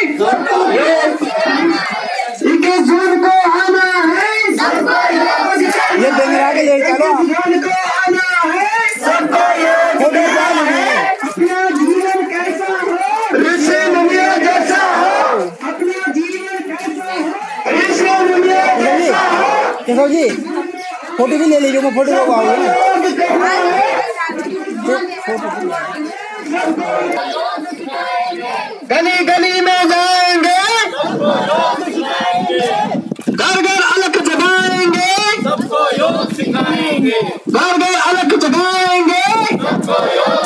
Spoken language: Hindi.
21 जून को आना है, ये डेंगरा के ले चलो। 21 जून को आना है, अपना जीवन कैसा हो ऋषि मुनियों जैसा हो, अपना जीवन कैसा हो ऋषि मुनियों जैसा हो। केशव जी फोटो भी ले लीजिए, मैं फोटो लगवाऊंगा। गली गली में जाएंगे, घर घर अलग जगाएंगे, सबको योग सिखाएंगे, घर घर अलग जगाएंगे, सबको योग